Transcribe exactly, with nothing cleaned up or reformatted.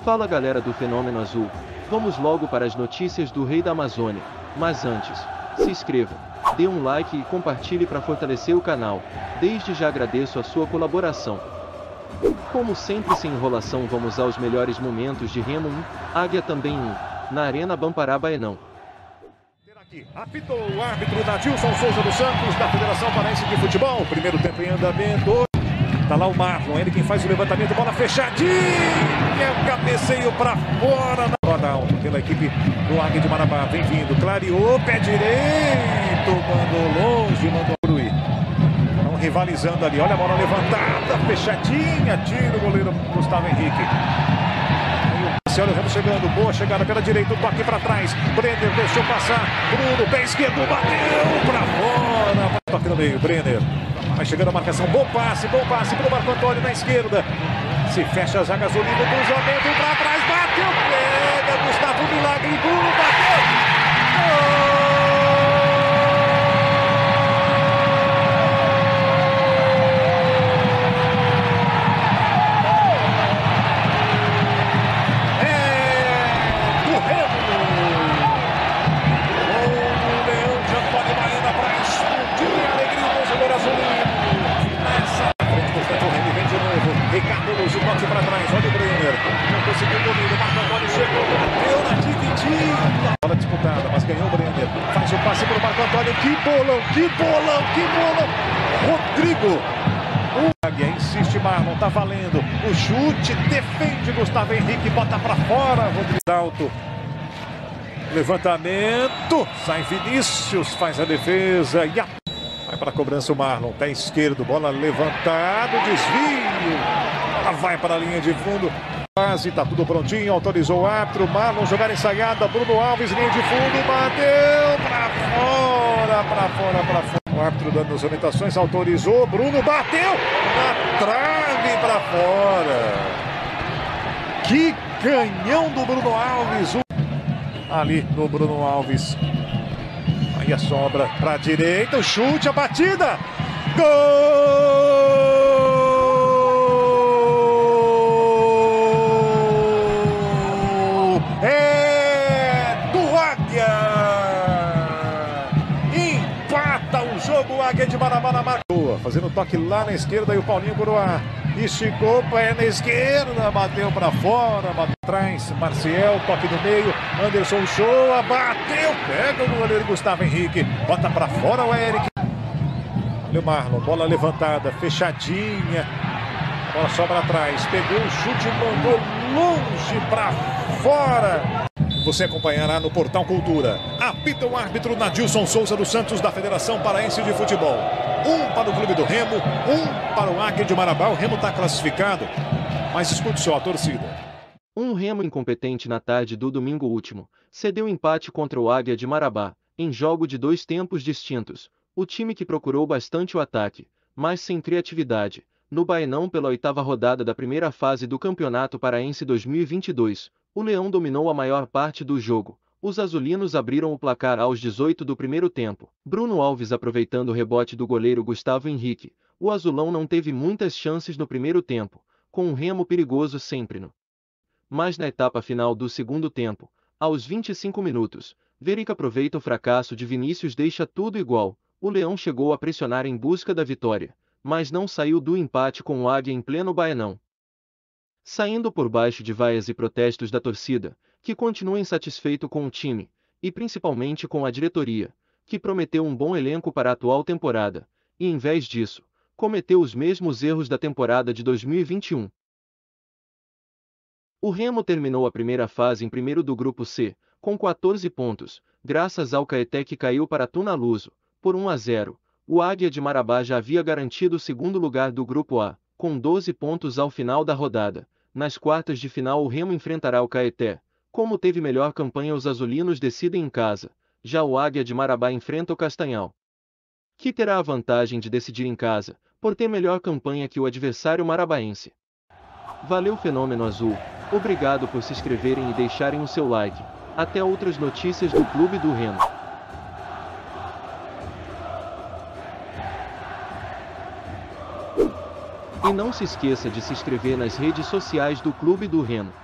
Fala galera do Fenômeno Azul, vamos logo para as notícias do Rei da Amazônia, mas antes, se inscreva, dê um like e compartilhe para fortalecer o canal, desde já agradeço a sua colaboração. Como sempre sem enrolação vamos aos melhores momentos de Remo um, Águia também um, na Arena Bamparabaenão. Apitou o árbitro Nadilson Souza dos Santos, da Federação Paraense de Futebol, primeiro tempo em andamento. Tá lá o Marlon, ele quem faz o levantamento, bola fechadinha, é o cabeceio para fora. Roda alto pela equipe do Águia de Marabá, vem vindo, clareou, pé direito, mandou longe, mandou Bruí. Estão rivalizando ali, olha a bola levantada, fechadinha, tira o goleiro Gustavo Henrique. Olha o Remo chegando, boa chegada pela direita, o toque para trás, Brenner deixou passar, Bruno, pé esquerdo, bateu para fora, toque no meio, Brenner. Vai chegando a marcação, bom passe, bom passe para o Marco Antônio na esquerda. Se fecha a zaga, Zolino, cruzamento para trás, bateu, pega, Gustavo Milagre, Bruno, bateu. Gol! É do Remo. O Leão já pode Baiana para explodir a alegria do torcedor azulino. Ricardo Luz, o toque para trás, olha o Brenner, não conseguiu o domínio, o Marco Antônio chegou, deu na dividida. Bola disputada, mas ganhou o Brenner, faz o passe para o Marco Antônio, que bolão, que bolão, que bolão. Rodrigo, o Águia insiste, Marlon, tá valendo, o chute, defende Gustavo Henrique, bota para fora, Rodrigo alto. Levantamento, sai Vinícius, faz a defesa e a... vai para a cobrança o Marlon, pé esquerdo, bola levantada, desvio, ela vai para a linha de fundo, quase está tudo prontinho, autorizou o árbitro, Marlon jogar ensaiada, Bruno Alves, linha de fundo, bateu para fora, para fora, para fora. O árbitro dando as orientações, autorizou, Bruno bateu na trave para fora. Que canhão do Bruno Alves, ali do Bruno Alves. Aí a sobra para a direita, o chute, a batida. Gol! É do Águia! Empata o jogo, o Águia de Marabá na marca. Fazendo toque lá na esquerda e o Paulinho Coroa esticou, pé na esquerda, bateu para fora, bateu atrás, Marcial, toque no meio, Anderson Shoa, bateu, pega o goleiro Gustavo Henrique, bota para fora o Eric. Olha o Marlon, bola levantada, fechadinha, bola sobra atrás, pegou o chute e mandou longe para fora. Você acompanhará no Portal Cultura. Apita o árbitro Nadilson Souza dos Santos, da Federação Paraense de Futebol. Um para o clube do Remo, um para o Águia de Marabá. O Remo está classificado, mas escute só a torcida. Um Remo incompetente na tarde do domingo último, cedeu empate contra o Águia de Marabá, em jogo de dois tempos distintos. O time que procurou bastante o ataque, mas sem criatividade, no Baenão pela oitava rodada da primeira fase do Campeonato Paraense dois mil e vinte e dois, o Leão dominou a maior parte do jogo. Os azulinos abriram o placar aos dezoito do primeiro tempo. Bruno Alves aproveitando o rebote do goleiro Gustavo Henrique. O azulão não teve muitas chances no primeiro tempo, com um Remo perigoso sempre no. Mas na etapa final do segundo tempo, aos vinte e cinco minutos, Verica aproveita o fracasso de Vinícius, deixa tudo igual. O Leão chegou a pressionar em busca da vitória, mas não saiu do empate com o Águia em pleno Baenão. Saindo por baixo de vaias e protestos da torcida, que continua insatisfeito com o time, e principalmente com a diretoria, que prometeu um bom elenco para a atual temporada, e em vez disso, cometeu os mesmos erros da temporada de dois mil e vinte e um. O Remo terminou a primeira fase em primeiro do grupo C, com quatorze pontos, graças ao Caeté que caiu para Tunaluso, por um a zero. O Águia de Marabá já havia garantido o segundo lugar do grupo A, com doze pontos ao final da rodada. Nas quartas de final o Remo enfrentará o Caeté. Como teve melhor campanha, os azulinos decidem em casa. Já o Águia de Marabá enfrenta o Castanhal, que terá a vantagem de decidir em casa, por ter melhor campanha que o adversário marabaense. Valeu Fenômeno Azul, obrigado por se inscreverem e deixarem o seu like. Até outras notícias do Clube do Remo. E não se esqueça de se inscrever nas redes sociais do Clube do Remo.